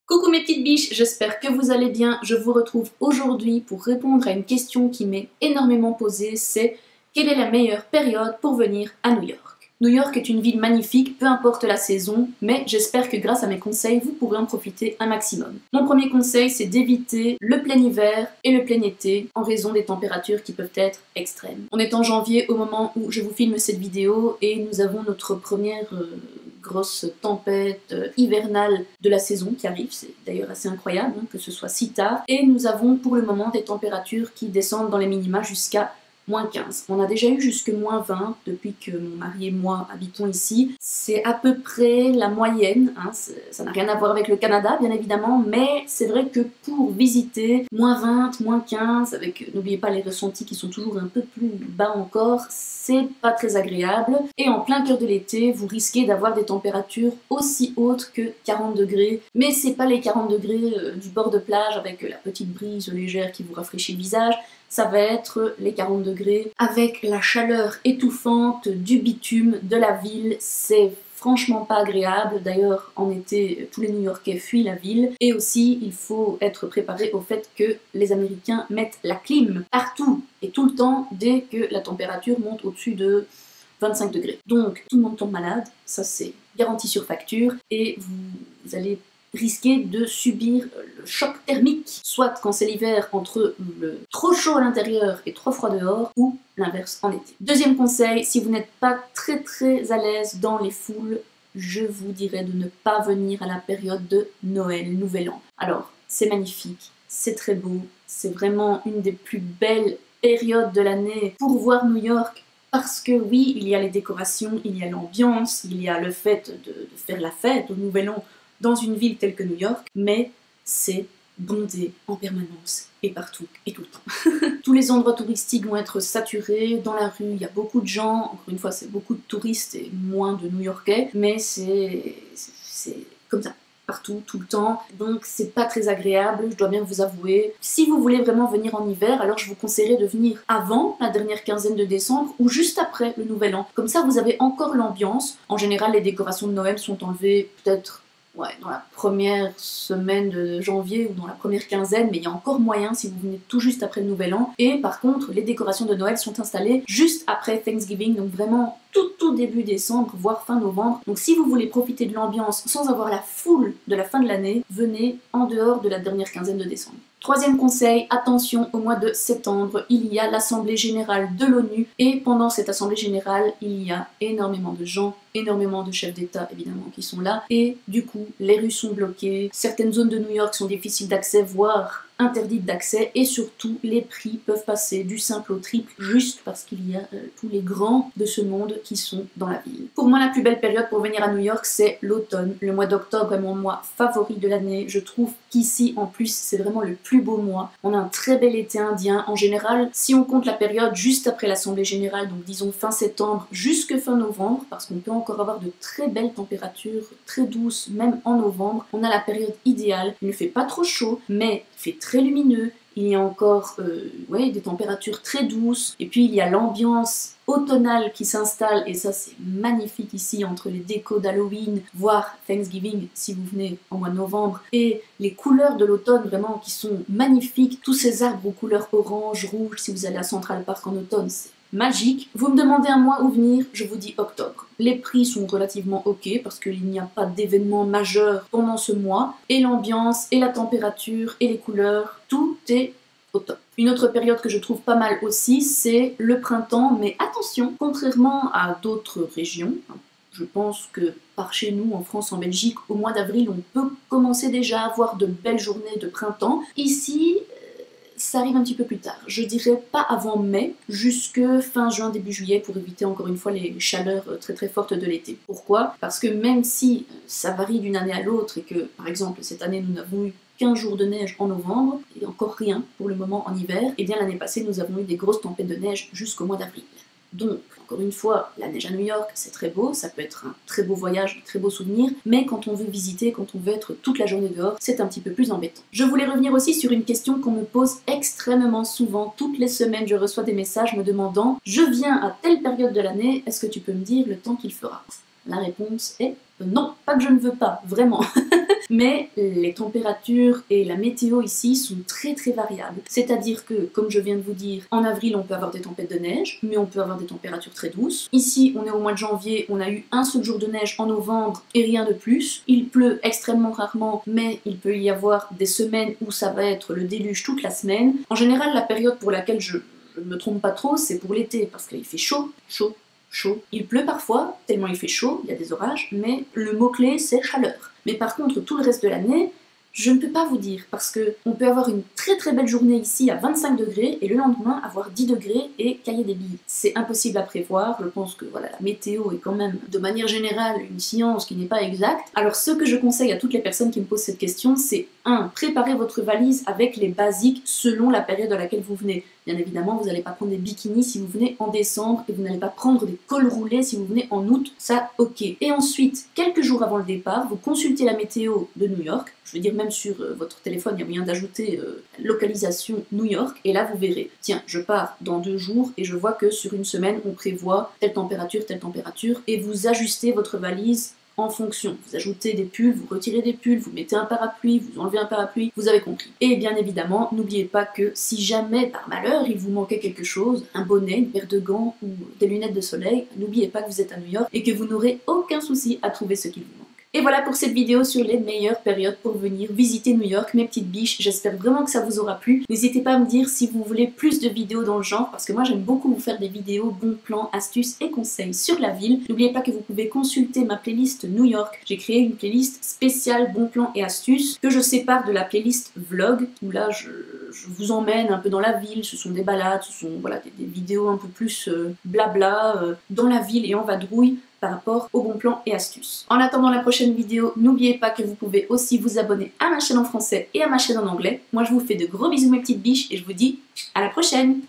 Coucou mes petites biches, j'espère que vous allez bien. Je vous retrouve aujourd'hui pour répondre à une question qui m'est énormément posée, c'est quelle est la meilleure période pour venir à New York? New York est une ville magnifique, peu importe la saison, mais j'espère que grâce à mes conseils, vous pourrez en profiter un maximum. Mon premier conseil, c'est d'éviter le plein hiver et le plein été en raison des températures qui peuvent être extrêmes. On est en janvier au moment où je vous filme cette vidéo et nous avons notre première grosse tempête hivernale de la saison qui arrive. C'est d'ailleurs assez incroyable que ce soit si tard. Et nous avons pour le moment des températures qui descendent dans les minima jusqu'à -15. On a déjà eu jusque -20 depuis que mon mari et moi habitons ici. C'est à peu près la moyenne, ça n'a rien à voir avec le Canada bien évidemment, mais c'est vrai que pour visiter -20, -15, avec n'oubliez pas les ressentis qui sont toujours un peu plus bas encore, c'est pas très agréable. Et en plein cœur de l'été, vous risquez d'avoir des températures aussi hautes que 40 degrés, mais c'est pas les 40 degrés du bord de plage avec la petite brise légère qui vous rafraîchit le visage. Ça va être les 40 degrés avec la chaleur étouffante du bitume de la ville. C'est franchement pas agréable. D'ailleurs, en été, tous les New-Yorkais fuient la ville. Et aussi, il faut être préparé au fait que les Américains mettent la clim partout et tout le temps dès que la température monte au-dessus de 25 degrés. Donc, tout le monde tombe malade. Ça, c'est garanti sur facture. Et vous allez risquer de subir le choc thermique, soit quand c'est l'hiver entre le trop chaud à l'intérieur et trop froid dehors, ou l'inverse en été. Deuxième conseil, si vous n'êtes pas très à l'aise dans les foules, je vous dirais de ne pas venir à la période de Noël, Nouvel An. Alors, c'est magnifique, c'est très beau, c'est vraiment une des plus belles périodes de l'année pour voir New York. Parce que oui, il y a les décorations, il y a l'ambiance, il y a le fait de faire la fête au Nouvel An dans une ville telle que New York, mais c'est bondé en permanence et partout et tout le temps. Tous les endroits touristiques vont être saturés, dans la rue il y a beaucoup de gens, encore une fois c'est beaucoup de touristes et moins de New-Yorkais, mais c'est comme ça, partout, tout le temps, donc c'est pas très agréable, je dois bien vous avouer. Si vous voulez vraiment venir en hiver, alors je vous conseillerais de venir avant la dernière quinzaine de décembre ou juste après le Nouvel An. Comme ça vous avez encore l'ambiance. En général les décorations de Noël sont enlevées peut-être dans la première semaine de janvier ou dans la première quinzaine, mais il y a encore moyen si vous venez tout juste après le Nouvel An. Et par contre, les décorations de Noël sont installées juste après Thanksgiving, donc vraiment tout début décembre, voire fin novembre. Donc si vous voulez profiter de l'ambiance sans avoir la foule de la fin de l'année, venez en dehors de la dernière quinzaine de décembre. Troisième conseil, attention, au mois de septembre, il y a l'Assemblée Générale de l'ONU et pendant cette Assemblée Générale, il y a énormément de gens, énormément de chefs d'État évidemment qui sont là et du coup, les rues sont bloquées, certaines zones de New York sont difficiles d'accès, voire interdites d'accès et surtout, les prix peuvent passer du simple au triple juste parce qu'il y a tous les grands de ce monde qui sont dans la ville. Pour moi, la plus belle période pour venir à New York, c'est l'automne. Le mois d'octobre est mon mois favori de l'année. Je trouve qu'ici, en plus, c'est vraiment le plus beau mois. On a un très bel été indien. En général, si on compte la période juste après l'Assemblée Générale, donc disons fin septembre jusque fin novembre, parce qu'on peut encore avoir de très belles températures, très douces, même en novembre, on a la période idéale. Il ne fait pas trop chaud, mais il fait très lumineux. Il y a encore des températures très douces, et puis il y a l'ambiance automnale qui s'installe, et ça c'est magnifique ici entre les décos d'Halloween, voire Thanksgiving si vous venez en mois de novembre, et les couleurs de l'automne vraiment qui sont magnifiques, tous ces arbres aux couleurs orange, rouge, si vous allez à Central Park en automne, c'est magique. Vous me demandez un mois où venir, je vous dis octobre. Les prix sont relativement ok parce qu'il n'y a pas d'événement majeur pendant ce mois, et l'ambiance, et la température, et les couleurs, tout est au top. Une autre période que je trouve pas mal aussi, c'est le printemps, mais attention, contrairement à d'autres régions, je pense que par chez nous, en France, en Belgique, au mois d'avril, on peut commencer déjà à avoir de belles journées de printemps. Ici, ça arrive un petit peu plus tard. Je dirais pas avant mai, jusque fin juin, début juillet, pour éviter encore une fois les chaleurs très fortes de l'été. Pourquoi? Parce que même si ça varie d'une année à l'autre et que, par exemple, cette année, nous n'avons eu 15 jours de neige en novembre, et encore rien pour le moment en hiver, et bien l'année passée, nous avons eu des grosses tempêtes de neige jusqu'au mois d'avril. Donc, encore une fois, la neige à New York, c'est très beau, ça peut être un très beau voyage, un très beau souvenir, mais quand on veut visiter, quand on veut être toute la journée dehors, c'est un petit peu plus embêtant. Je voulais revenir aussi sur une question qu'on me pose extrêmement souvent. Toutes les semaines, je reçois des messages me demandant « Je viens à telle période de l'année, est-ce que tu peux me dire le temps qu'il fera ?» La réponse est non, pas que je ne veux pas, vraiment. Mais les températures et la météo ici sont très variables. C'est-à-dire que, comme je viens de vous dire, en avril on peut avoir des tempêtes de neige, mais on peut avoir des températures très douces. Ici on est au mois de janvier, on a eu un seul jour de neige en novembre et rien de plus. Il pleut extrêmement rarement, mais il peut y avoir des semaines où ça va être le déluge toute la semaine. En général, la période pour laquelle je ne me trompe pas trop, c'est pour l'été, parce qu'il fait chaud. Il pleut parfois, tellement il fait chaud, il y a des orages, mais le mot-clé c'est chaleur. Mais par contre, tout le reste de l'année, je ne peux pas vous dire, parce que on peut avoir une très belle journée ici à 25 degrés et le lendemain avoir 10 degrés et cailler des billes. C'est impossible à prévoir, je pense que voilà, la météo est quand même de manière générale une science qui n'est pas exacte. Alors ce que je conseille à toutes les personnes qui me posent cette question, c'est 1. Préparez votre valise avec les basiques selon la période à laquelle vous venez. Bien évidemment, vous n'allez pas prendre des bikinis si vous venez en décembre et vous n'allez pas prendre des cols roulés si vous venez en août, ça ok. Et ensuite, quelques jours avant le départ, vous consultez la météo de New York, je veux dire même sur votre téléphone, il y a moyen d'ajouter localisation New York, et là vous verrez, tiens, je pars dans 2 jours et je vois que sur une semaine on prévoit telle température, et vous ajustez votre valise en fonction. Vous ajoutez des pulls, vous retirez des pulls, vous mettez un parapluie, vous enlevez un parapluie, vous avez compris. Et bien évidemment, n'oubliez pas que si jamais par malheur il vous manquait quelque chose, un bonnet, une paire de gants ou des lunettes de soleil, n'oubliez pas que vous êtes à New York et que vous n'aurez aucun souci à trouver ce qu'il vous manque. Et voilà pour cette vidéo sur les meilleures périodes pour venir visiter New York, mes petites biches. J'espère vraiment que ça vous aura plu. N'hésitez pas à me dire si vous voulez plus de vidéos dans le genre, parce que moi j'aime beaucoup vous faire des vidéos bons plans, astuces et conseils sur la ville. N'oubliez pas que vous pouvez consulter ma playlist New York. J'ai créé une playlist spéciale bons plans et astuces que je sépare de la playlist vlog, où là je vous emmène un peu dans la ville. Ce sont des balades, ce sont voilà, des vidéos un peu plus blabla dans la ville et en vadrouille par rapport aux bons plans et astuces. En attendant la prochaine vidéo, n'oubliez pas que vous pouvez aussi vous abonner à ma chaîne en français et à ma chaîne en anglais. Moi je vous fais de gros bisous mes petites biches et je vous dis à la prochaine!